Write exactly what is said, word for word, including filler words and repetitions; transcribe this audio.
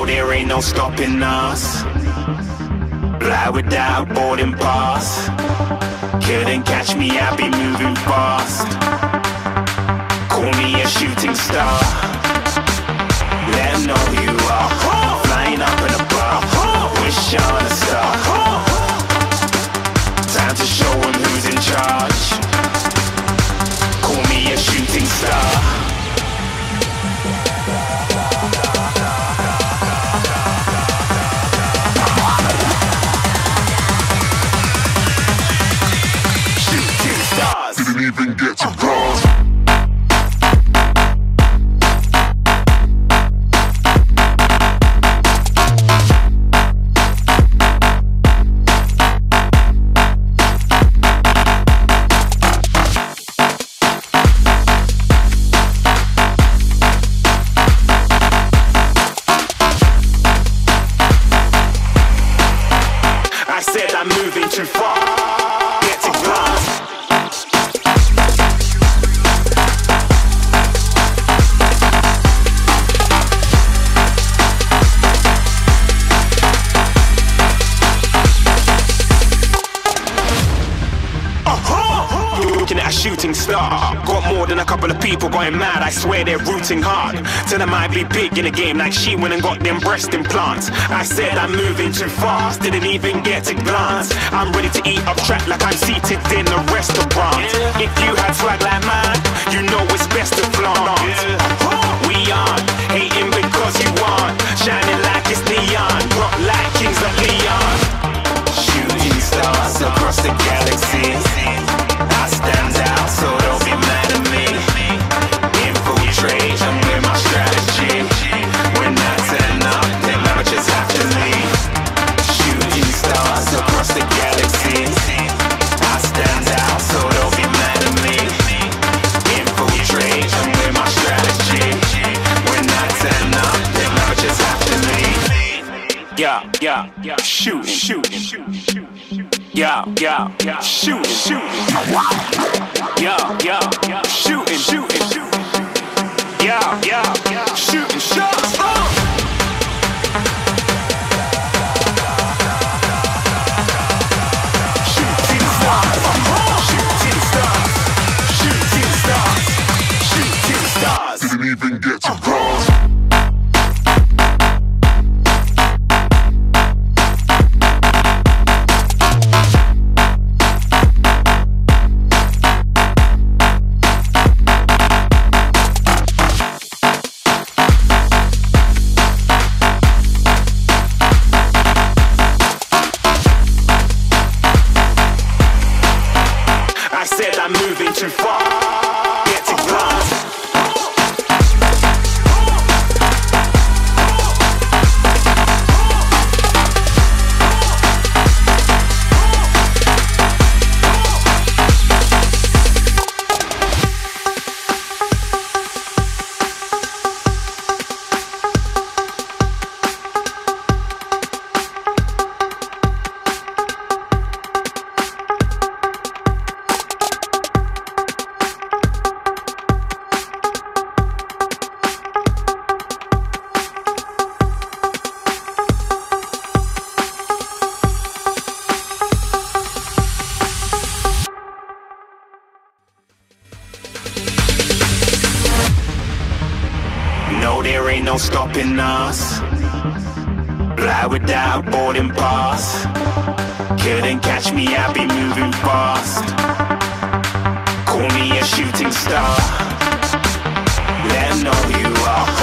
No, there ain't no stopping us. Fly without boarding pass. Couldn't catch me, I'll be moving fast. Call me a shooting star. Let 'em know who you are. Flying up in a bar. Wish on a star. Time to show 'em who's in charge. Call me a shooting star. Didn't even get to bronze. I said I'm moving too far. Get to glass. Looking at a shooting star. Got more than a couple of people going mad. I swear they're rooting hard. Tell them I be big in the game like she went and got them breast implants. I said I'm moving too fast. Didn't even get a glance. I'm ready to eat up track like I'm seated in a restaurant. If you had swag like mine, you know it's best to flaunt. We aren't hating because you aren't. Shining like it's neon. Rock like kings of Leon. Shooting stars across the galaxy. I stand out, so don't be mad at me. Infiltrate, I'm with my strategy. When I turn up, then I just have to leave. Shooting stars across the galaxy. I stand out, so don't be mad at me. Infiltrate, I'm with my strategy. When I turn up, then I just have to leave. Yeah, yeah, yeah, shooting, shooting, shooting. Yeah, yeah, yeah, shooting, shooting. Yeah, yeah, yeah, shooting, shooting, shooting. Yeah, yeah, yeah, shooting shots. Uh. Shooting stars, shooting stars, shooting stars, shooting stars. Didn't even get to bronze. I said I'm moving too far. Get to glass. No, there ain't no stopping us. Fly without boarding pass. Couldn't catch me, I'll be moving fast. Call me a shooting star. Let 'em know who you are.